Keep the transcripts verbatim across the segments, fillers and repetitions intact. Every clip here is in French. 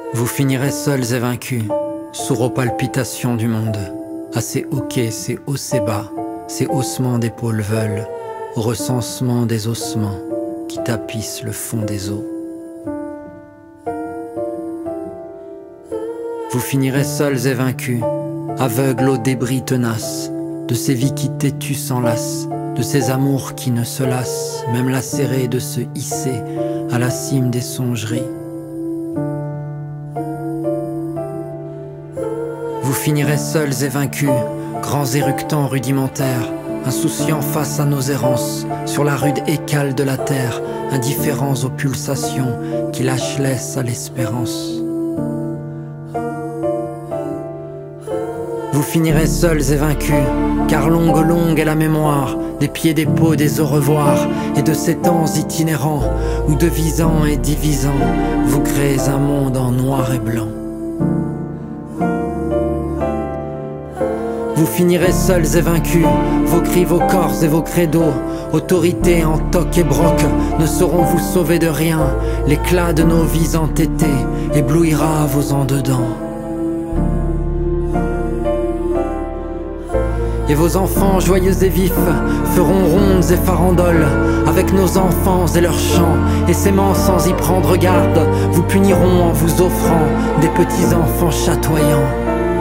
Vous finirez seuls et vaincus, sourds aux palpitations du monde, à ces hoquets, ces hauts, ces bas, ces haussements d'épaules veulent, au recensement des ossements qui tapissent le fond des eaux. Vous finirez seuls et vaincus, aveugles aux débris tenaces, de ces vies qui têtues s'enlacent, de ces amours qui ne se lassent, même lacérés de se hisser à la cime des songeries. Vous finirez seuls et vaincus, grands éructants rudimentaires, insouciants face à nos errances, sur la rude écale de la terre, indifférents aux pulsations qui lâchent laisse à l'espérance. Vous finirez seuls et vaincus, car longue longue est la mémoire des pieds des peaux des au revoir et de ces temps itinérants où devisant et divisant vous créez un monde en noir et blanc. Vous finirez seuls et vaincus, vos cris, vos corps et vos credos, autorité en toc et broc, ne sauront vous sauver de rien. L'éclat de nos vies entêtées éblouira vos en dedans. Et vos enfants joyeux et vifs feront rondes et farandoles avec nos enfants et leurs chants, et s'aimant sans y prendre garde, vous puniront en vous offrant des petits enfants chatoyants.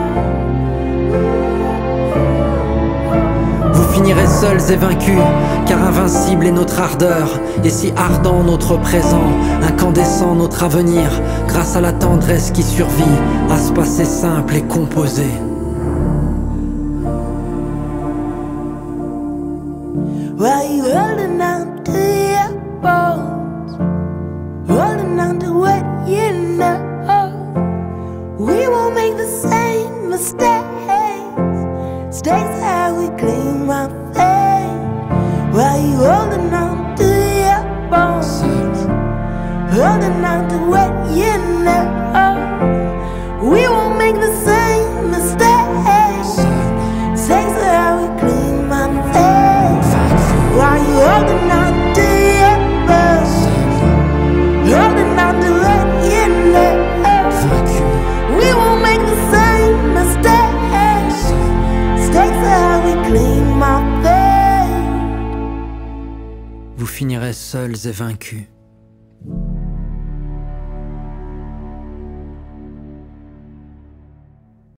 Vous finirez seuls et vaincus, car invincible est notre ardeur, et si ardent notre présent, incandescent notre avenir, grâce à la tendresse qui survit à ce passé simple et composé. While you holding on to your bones, holding on to what you know, we won't make the same mistakes. Mistakes how we claim our fate. While you holding on to your bones, holding on to what you know, we won't make the same mistakes. Mistakes how we claim our fate. While you holding on to your bones, holding on to what you know, we won't make the same mistakes. Mistakes how we claim our fate. Vous finirez seuls et vaincus.